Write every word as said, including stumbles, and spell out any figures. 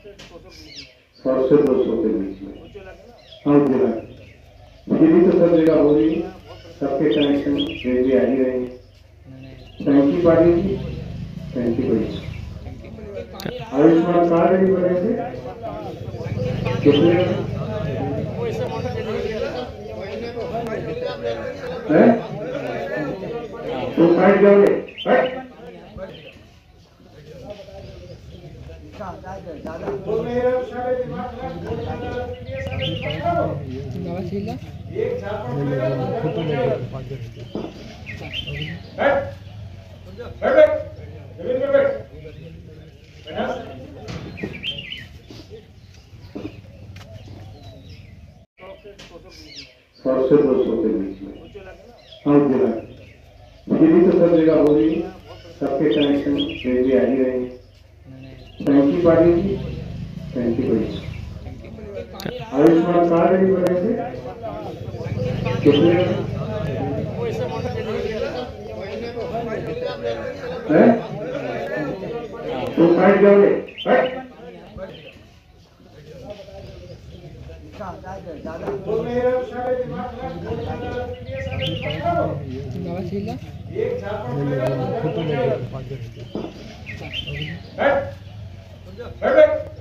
सौ से दो सौ के बीच में। हाँ जिला बिजली तो सब जगह हो रही है, सबके कनेक्शन बिजली आ ही रही है। टंकी पानी की टंकी बड़ी आयुष्मान कार्ड भी बने थे कितने हैं तुम काट जाओगे सौ से दो सौ के बीच में। हाँ जिला बिजली तो सब जगह हो रही है, सबके कनेक्शन बिजली आ ही रही है। टंकी पानी की टंकी बड़ी आयुष्मान कार्ड भी बने थे कितने हैं तुम काट जाओगे एक